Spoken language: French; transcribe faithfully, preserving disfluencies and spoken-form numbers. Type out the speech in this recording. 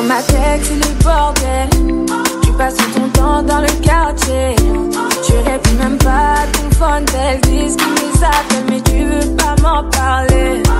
Dans ma tête c'est le bordel. Tu passes ton temps dans le quartier. Tu réponds même pas à ton phone. Elles disent qu'ils les appellent mais tu veux pas m'en parler.